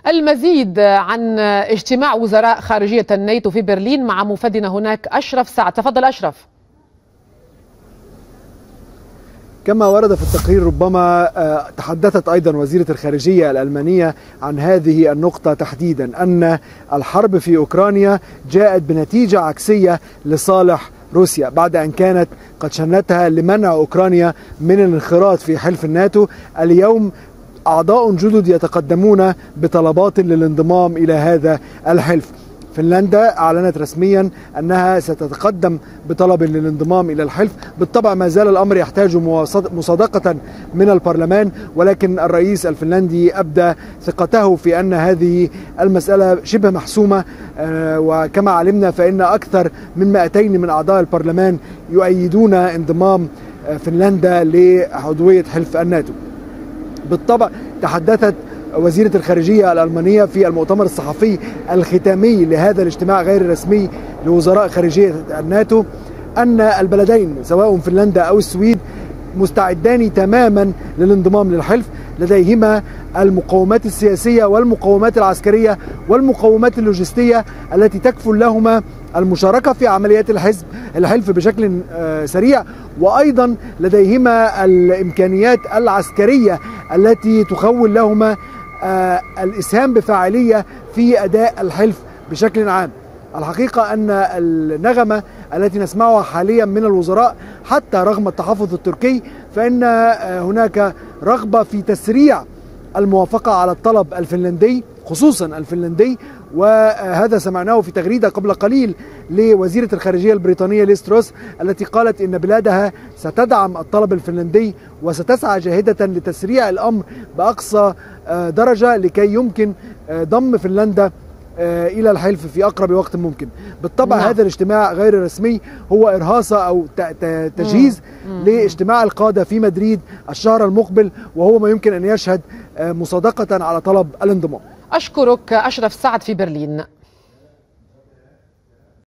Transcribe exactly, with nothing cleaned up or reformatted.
المزيد عن اجتماع وزراء خارجية الناتو في برلين مع مفادنا هناك أشرف سعد. تفضل أشرف. كما ورد في التقرير، ربما تحدثت أيضا وزيرة الخارجية الألمانية عن هذه النقطة تحديدا، أن الحرب في أوكرانيا جاءت بنتيجة عكسية لصالح روسيا بعد أن كانت قد شنتها لمنع أوكرانيا من الانخراط في حلف الناتو. اليوم أعضاء جدد يتقدمون بطلبات للانضمام إلى هذا الحلف. فنلندا أعلنت رسميا أنها ستتقدم بطلب للانضمام إلى الحلف. بالطبع ما زال الأمر يحتاج مصادقة من البرلمان، ولكن الرئيس الفنلندي أبدى ثقته في أن هذه المسألة شبه محسومة، وكما علمنا فإن أكثر من مئتين من أعضاء البرلمان يؤيدون انضمام فنلندا لعضوية حلف الناتو. بالطبع تحدثت وزيرة الخارجية الألمانية في المؤتمر الصحفي الختامي لهذا الاجتماع غير الرسمي لوزراء خارجية الناتو أن البلدين سواء فنلندا أو السويد مستعدان تماما للانضمام للحلف، لديهما المقومات السياسية والمقومات العسكرية والمقومات اللوجستية التي تكفل لهما المشاركة في عمليات الحزب الحلف بشكل سريع، وأيضا لديهما الإمكانيات العسكرية التي تخول لهما الإسهام بفاعلية في أداء الحلف بشكل عام. الحقيقة أن النغمة التي نسمعها حاليا من الوزراء، حتى رغم التحفظ التركي، فإن هناك رغبة في تسريع الموافقة على الطلب الفنلندي، خصوصا الفنلندي. وهذا سمعناه في تغريدة قبل قليل لوزيرة الخارجية البريطانية ليز تروس، التي قالت إن بلادها ستدعم الطلب الفنلندي وستسعى جاهدة لتسريع الأمر بأقصى درجة لكي يمكن ضم فنلندا إلى الحلف في أقرب وقت ممكن. بالطبع نعم. هذا الاجتماع غير الرسمي هو إرهاصة أو تجهيز مم. لاجتماع القادة في مدريد الشهر المقبل، وهو ما يمكن أن يشهد مصادقة على طلب الانضمام. أشكرك أشرف سعد في برلين.